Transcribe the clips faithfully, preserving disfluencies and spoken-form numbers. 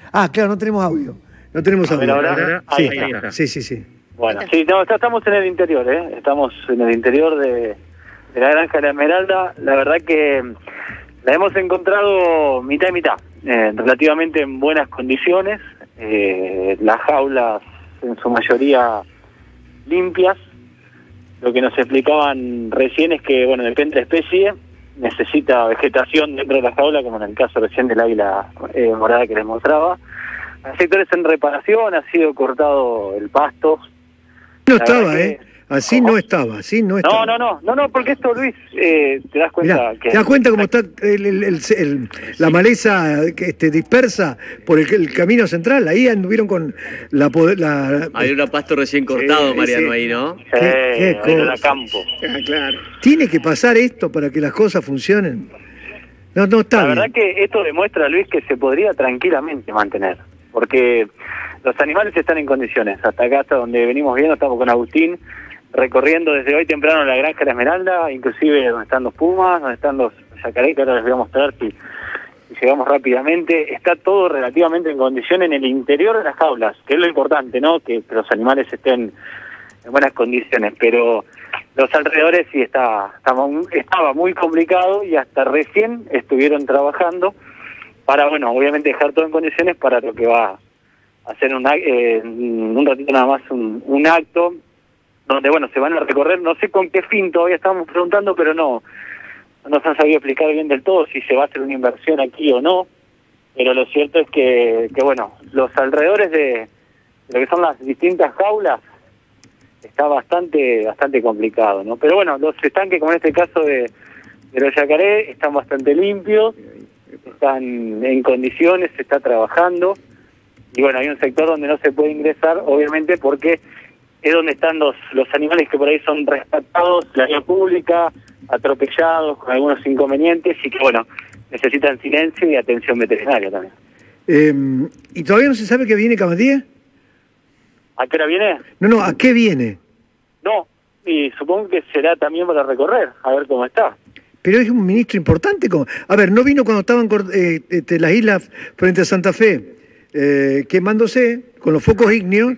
Ah, claro, no tenemos audio. No tenemos audio. Ahora, ahora, sí, ahí está. sí, sí, sí. Bueno, sí, no, estamos en el interior, ¿eh? Estamos en el interior de, de la Granja de la Esmeralda. La verdad que la hemos encontrado mitad y mitad, eh, relativamente en buenas condiciones. Eh, las jaulas en su mayoría limpias. Lo que nos explicaban recién es que, bueno, depende de la especie, necesita vegetación dentro de la jaula, como en el caso recién del águila eh, morada que les mostraba. Hay sectores en reparación, ha sido cortado el pasto. No estaba, ¿eh? Así no estaba, así no estaba. No, no, no, no, no, porque esto, Luis, eh, te das cuenta Mirá, que... ¿te das cuenta cómo está el, el, el, el, la maleza que, este, dispersa por el, el camino central? Ahí anduvieron con la... la Hay un pasto recién cortado, sí, Mariano, sí. ahí, ¿no? Sí, ¿Qué, qué era cosa? campo. Claro. ¿Tiene que pasar esto para que las cosas funcionen? No, no está La bien. verdad que esto demuestra, Luis, que se podría tranquilamente mantener, porque los animales están en condiciones. Hasta acá, hasta donde venimos viendo, estamos con Agustín, recorriendo desde hoy temprano la Granja de la Esmeralda, inclusive donde están los pumas, donde están los yacarés, que ahora les voy a mostrar si, si llegamos rápidamente. Está todo relativamente en condición en el interior de las jaulas, que es lo importante, ¿no? Que, que los animales estén en buenas condiciones, pero los alrededores sí está, estaba, estaba muy complicado y hasta recién estuvieron trabajando para, bueno, obviamente dejar todo en condiciones para lo que va a hacer un, eh, un ratito nada más un, un acto donde, bueno, se van a recorrer, no sé con qué fin, todavía estamos preguntando, pero no, no nos han sabido explicar bien del todo si se va a hacer una inversión aquí o no, pero lo cierto es que, que bueno, los alrededores de lo que son las distintas jaulas está bastante bastante complicado, ¿no? Pero bueno, los estanques, como en este caso de, de los yacaré, están bastante limpios, están en condiciones, se está trabajando, y bueno, hay un sector donde no se puede ingresar, obviamente, porque es donde están los los animales que por ahí son rescatados, la vía pública, atropellados, con algunos inconvenientes, y que, bueno, necesitan silencio y atención veterinaria también. Eh, ¿Y todavía no se sabe que viene Cabandier? ¿A qué hora viene? No, no, ¿a qué viene? No, y supongo que será también para recorrer, a ver cómo está. Pero es un ministro importante. Como... A ver, ¿no vino cuando estaban eh, este, las islas frente a Santa Fe eh, quemándose con los focos ígneos?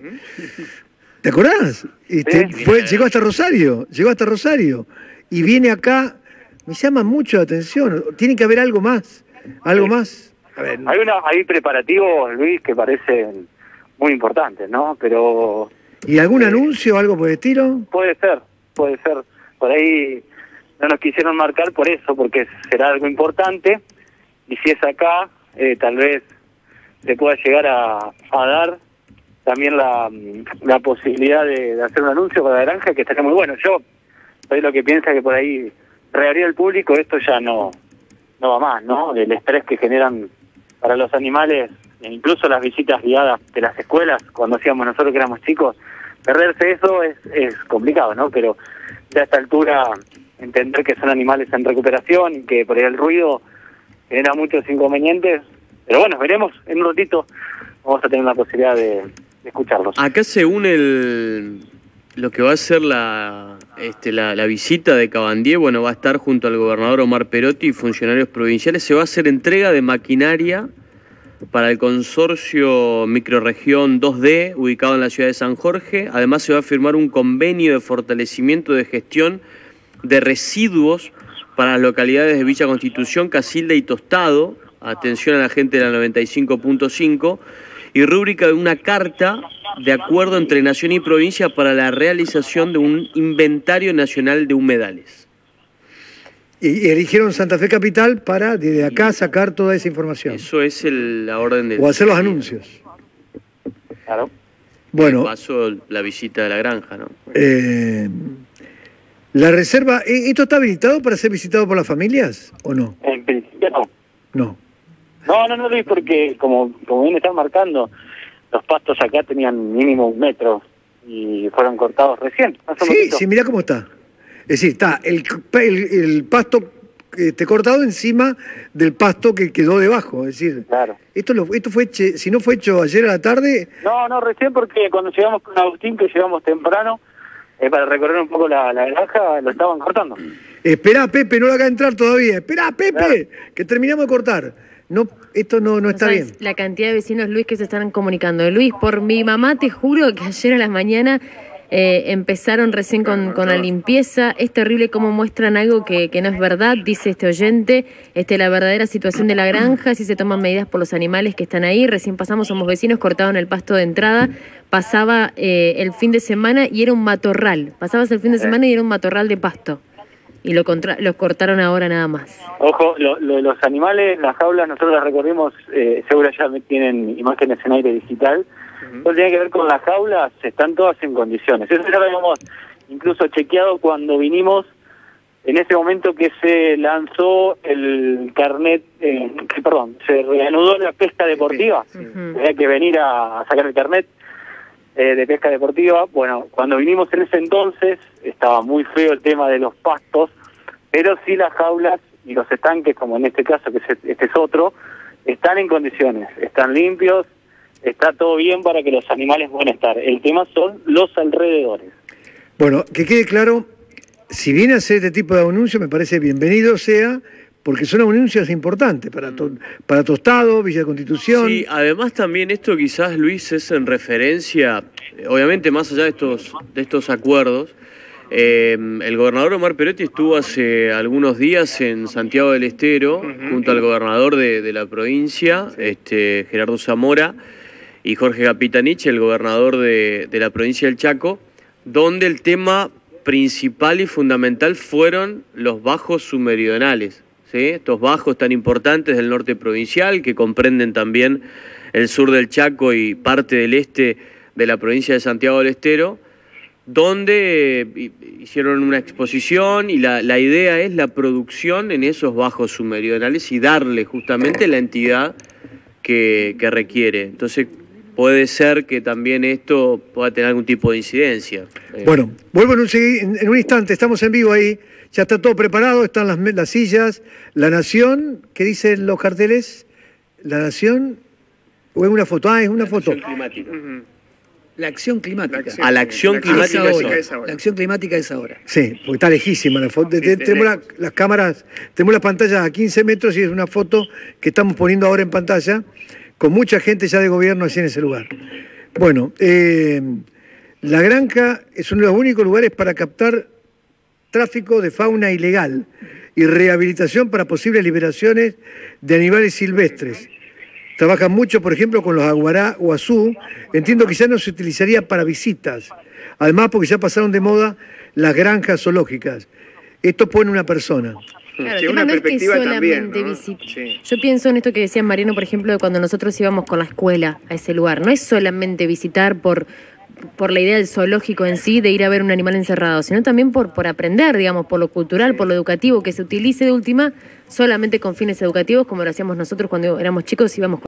¿Te acordás? Este, Sí. fue, llegó hasta Rosario, llegó hasta Rosario. Y viene acá, me llama mucho la atención. Tiene que haber algo más, algo Sí. más. A ver, Hay una hay preparativos, Luis, que parecen muy importantes, ¿no? Pero ¿y algún eh, anuncio o algo por el estilo? puede ser, puede ser. Por ahí no nos quisieron marcar por eso, porque será algo importante, y si es acá, eh, tal vez se pueda llegar a, a dar también la, la posibilidad de, de hacer un anuncio para la granja, que estaría muy bueno. Yo soy lo que piensa que por ahí reabrir al público esto ya no no va más, ¿no? El estrés que generan para los animales, e incluso las visitas guiadas de las escuelas, cuando hacíamos nosotros que éramos chicos, perderse eso es, es complicado, ¿no? Pero ya a esta altura entender que son animales en recuperación y que por ahí el ruido genera muchos inconvenientes, pero bueno, veremos, en un ratito vamos a tener la posibilidad de, de escucharlos. Acá según el lo que va a ser la, este, la, la visita de Cabandier, bueno, va a estar junto al gobernador Omar Perotti y funcionarios provinciales. Se va a hacer entrega de maquinaria para el consorcio Microrregión dos D, ubicado en la ciudad de San Jorge. Además se va a firmar un convenio de fortalecimiento de gestión de residuos para las localidades de Villa Constitución, Casilda y Tostado. Atención a la gente de la noventa y cinco punto cinco. Y rúbrica de una carta de acuerdo entre Nación y provincia para la realización de un inventario nacional de humedales. Y, y eligieron Santa Fe Capital para desde acá sacar toda esa información. Eso es el, la orden de... O hacer los anuncios. Claro. Bueno, Paso la visita de la granja, ¿no? eh, la reserva, ¿e- ¿esto está habilitado para ser visitado por las familias o no? En principio no. No. No, no, no, Luis, porque como, como bien están marcando, los pastos acá tenían mínimo un metro y fueron cortados recién. hace un Sí, momentito. sí, mirá cómo está. Es decir, está el, el, el pasto este, cortado encima del pasto que quedó debajo. Es decir, Claro. esto, lo, esto fue, che- si no fue hecho ayer a la tarde, No, no, recién porque cuando llegamos con Agustín, que llegamos temprano, eh, para recorrer un poco la, la granja, lo estaban cortando. esperá, Pepe, no lo haga entrar todavía. Esperá, Pepe, Claro. que terminamos de cortar. no, esto no, no está ¿Sabes bien. la cantidad de vecinos, Luis, que se están comunicando? Luis, por mi mamá te juro que ayer a la mañana eh, empezaron recién con, con la limpieza. Es terrible cómo muestran algo que, que no es verdad, dice este oyente. Este, la verdadera situación de la granja, si se toman medidas por los animales que están ahí. Recién pasamos, somos vecinos, cortaron el pasto de entrada. Pasaba eh, el fin de semana y era un matorral. Pasabas el fin de semana y era un matorral de pasto. Y lo, contra lo cortaron ahora nada más. Ojo, lo, lo de los animales, las jaulas, nosotros las recorrimos, eh, seguro ya tienen imágenes en aire digital. Uh-huh. Todo tiene que ver con las jaulas, están todas en condiciones. Eso ya lo habíamos incluso chequeado cuando vinimos, en ese momento que se lanzó el carnet, eh, que, perdón, se reanudó la pesca deportiva. Uh-huh. Había que venir a, a sacar el carnet eh, de pesca deportiva. Bueno, cuando vinimos en ese entonces estaba muy feo el tema de los pastos, pero sí las jaulas y los estanques, como en este caso, que este es otro, están en condiciones, están limpios, está todo bien para que los animales puedan estar. El tema son los alrededores. Bueno, que quede claro, si viene a hacer este tipo de anuncios, me parece bienvenido sea, porque son anuncios importantes para, to para Tostado, Villa Constitución. Sí, además también esto quizás, Luis, es en referencia, obviamente más allá de estos, de estos acuerdos. Eh, el gobernador Omar Perotti estuvo hace algunos días en Santiago del Estero, uh-huh, junto al gobernador de, de la provincia, sí. este, Gerardo Zamora, y Jorge Capitanich, el gobernador de, de la provincia del Chaco, donde el tema principal y fundamental fueron los bajos submeridionales, ¿sí? Estos bajos tan importantes del norte provincial, que comprenden también el sur del Chaco y parte del este de la provincia de Santiago del Estero, donde hicieron una exposición y la, la idea es la producción en esos bajos submeridionales y darle justamente la entidad que, que requiere. Entonces puede ser que también esto pueda tener algún tipo de incidencia. Bueno, vuelvo en un, en un instante, estamos en vivo ahí, ya está todo preparado, están las, las sillas, La Nación, ¿qué dicen los carteles? La Nación, o es una foto, ah, es una la foto. Climática. Uh-huh. La acción climática. La acción, a la acción la climática es ahora. es ahora. La acción climática es ahora. Sí, porque está lejísima la foto. Sí, tenemos la, las cámaras, tenemos las pantallas a quince metros y es una foto que estamos poniendo ahora en pantalla con mucha gente ya de gobierno así en ese lugar. Bueno, eh, la granja es uno de los únicos lugares para captar tráfico de fauna ilegal y rehabilitación para posibles liberaciones de animales silvestres. Trabajan mucho, por ejemplo, con los aguará o azú. Entiendo que ya no se utilizaría para visitas. Además, porque ya pasaron de moda las granjas zoológicas. Esto pone una persona. Claro, el tema no es que solamente visite. Sí. Yo pienso en esto que decía Mariano, por ejemplo, de cuando nosotros íbamos con la escuela a ese lugar. No es solamente visitar por, por la idea del zoológico en sí, de ir a ver un animal encerrado, sino también por, por aprender, digamos, por lo cultural, por lo educativo, que se utilice de última solamente con fines educativos, como lo hacíamos nosotros cuando éramos chicos, íbamos con